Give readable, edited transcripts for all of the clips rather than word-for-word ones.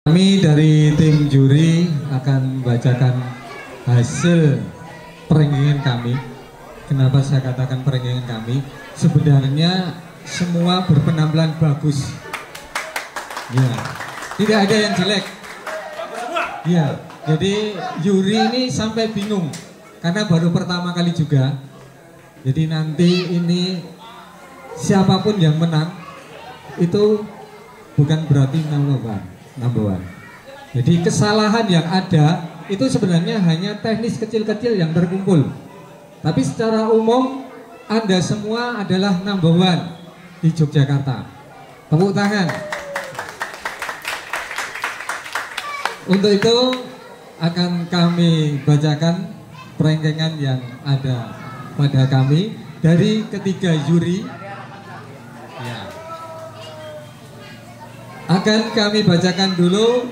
Kami dari tim juri akan membacakan hasil perenggingan kami. Kenapa saya katakan perenggingan kami? Sebenarnya semua berpenampilan bagus. Ya, tidak ada yang jelek. Ya, jadi juri ini sampai bingung karena baru pertama kali juga. Jadi nanti ini siapapun yang menang itu bukan berarti number one. Jadi kesalahan yang ada itu sebenarnya hanya teknis kecil-kecil yang terkumpul. Tapi secara umum Anda semua adalah number one di Yogyakarta. Tepuk tangan. Untuk itu akan kami bacakan perenggingan yang ada pada kami dari ketiga juri. Ya. Akan kami bacakan dulu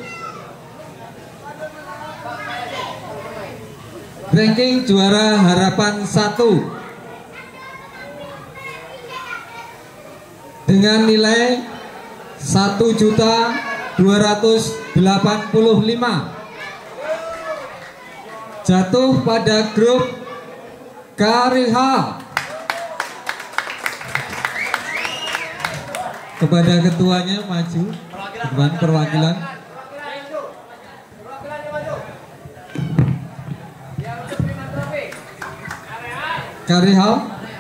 ranking juara harapan 1 dengan nilai 1.285.000 jatuh pada grup Kariha. Kepada ketuanya maju depan perwakilan. Karihal.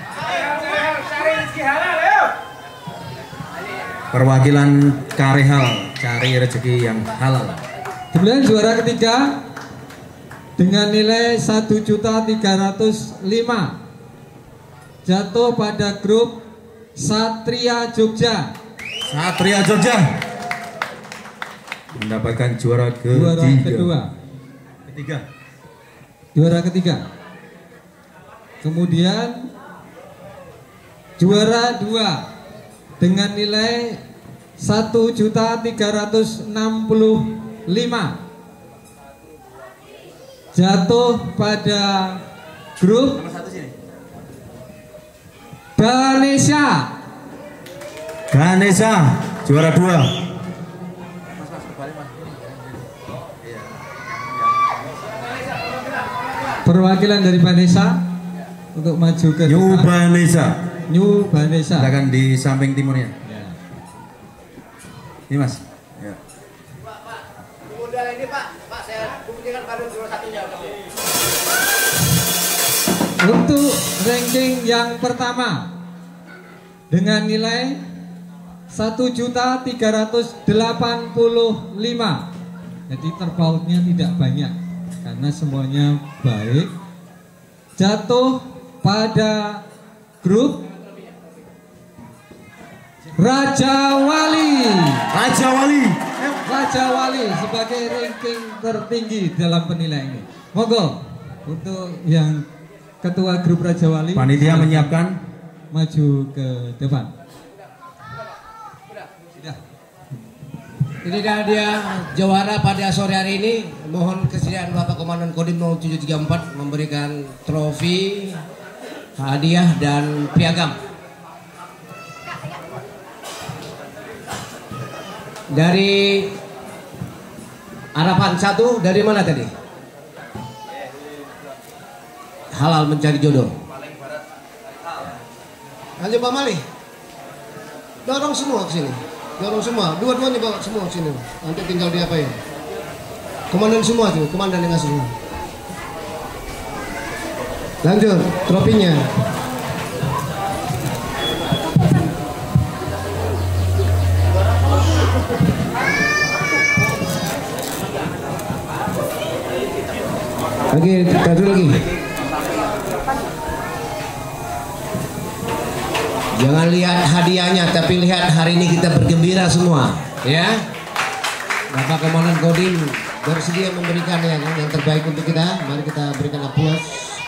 Perwakilan Karihal cari rezeki yang halal. Kemudian juara ketiga dengan nilai 1.300.005 jatuh pada grup Satria Jogja. Satria Jogja mendapatkan juara kedua. Juara ketiga. Kemudian juara 2 dengan nilai 1.365.000 jatuh pada grup Ganesha. Juara 2. Perwakilan dari Ganesha untuk maju ke New Ganesha. Silakan di samping timurnya. Ya. Ini Mas. Ya. Udah ini Pak, saya buktikan pada juara satunya. Untuk ranking yang pertama dengan nilai 1.385.000. Jadi terpautnya tidak banyak karena semuanya baik. Jatuh pada grup Raja Wali sebagai ranking tertinggi dalam penilaian ini. Monggo untuk yang ketua grup Raja Wali. Panitia menyiapkan maju ke depan. Ini dia juara pada sore hari ini. Mohon kesediaan Bapak Komandan Kodim 0734 memberikan trofi, hadiah dan piagam. Dari harapan 1 dari mana tadi? Halal mencari jodoh. Lanjut Pak Mali. Dorong semua ke sini. Dorong semua. Dua-duanya bawa semua ke sini. Nanti tinggal diapain. Komandan semua tuh, komandan yang ngasih semua. Lanjut, trofinya. Lagi, tadi lagi. Jangan lihat hadiahnya, tapi lihat hari ini kita bergembira semua, ya. Bapak Komandan Kodim bersedia memberikan yang terbaik untuk kita. Mari kita berikan aplaus.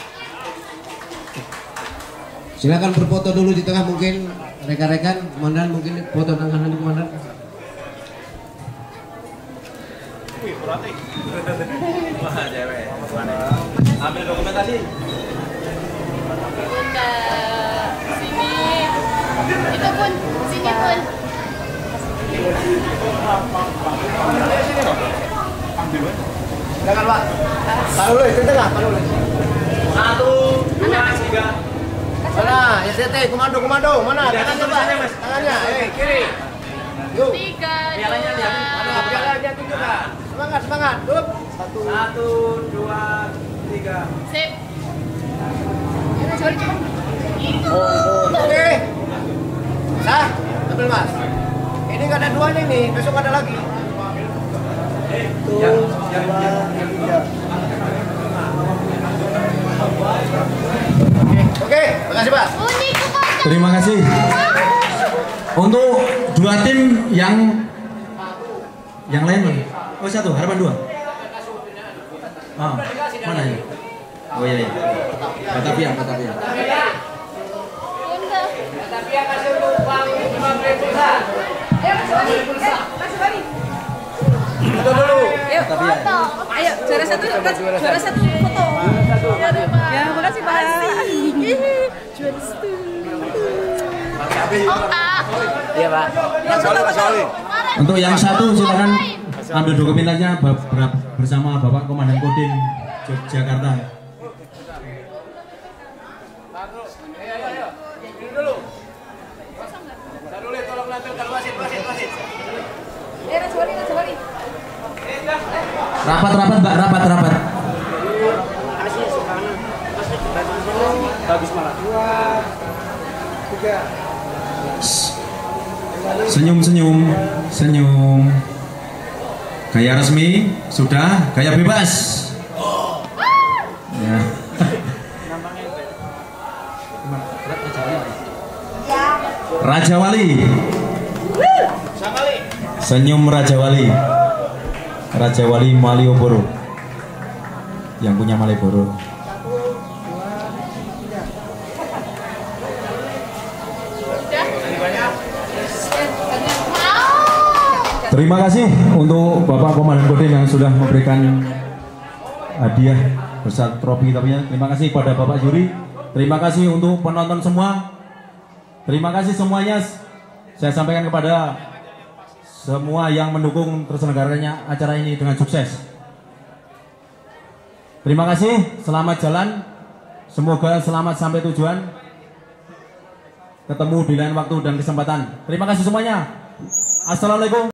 Silakan berfoto dulu di tengah mungkin rekan-rekan. Komandan mungkin foto tangan Komandan. Wah, cewek. Ambil dokumentasi. Bunda, sini. Itu pun, sini pun. Jangan Pak. Taruh dulu itu tengah, taruh dulu. 1, 2, 3. Mana? SDT, komando. Mana? Tangannya Pak. Tangannya. Kiri. Yuk. 3, Pialanya lihat. Mana? Pialanya tunjukkan. Semangat. Dup. 1, 2, 3. Sip. Oke. Sah. Ambil Mas. Ini nggak ada duanya nih. Besok ada lagi. Oke. Makasih Pak. Unik kok. Terima kasih. Untuk dua tim yang lain mana? Oh satu, harapan 2. Ah, mana ya? Oh iya. Batavia. Bunda. Foto dulu. Yuk, Foto. ayo juara satu foto. Ya, makasih Pak. Juara satu. Oh, Iya Pak. Untuk yang satu silakan ambil dokumennya bersama Bapak Komandan Kodim Yogyakarta. Rapat Mbak, rapat. Bagus malah. 2, 3. Senyum. Gaya resmi sudah, gaya bebas. Ya. Raja Wali. Senyum Raja Wali. Raja Wali Malioboro. Yang punya Malioboro. Terima kasih untuk Bapak Komandan Kodim yang sudah memberikan hadiah besar trofi kitabnya. Terima kasih pada Bapak juri. Terima kasih untuk penonton semua. Terima kasih semuanya. Saya sampaikan kepada semua yang mendukung terselenggaranya acara ini dengan sukses. Terima kasih. Selamat jalan. Semoga selamat sampai tujuan. Ketemu di lain waktu dan kesempatan. Terima kasih semuanya. Assalamualaikum.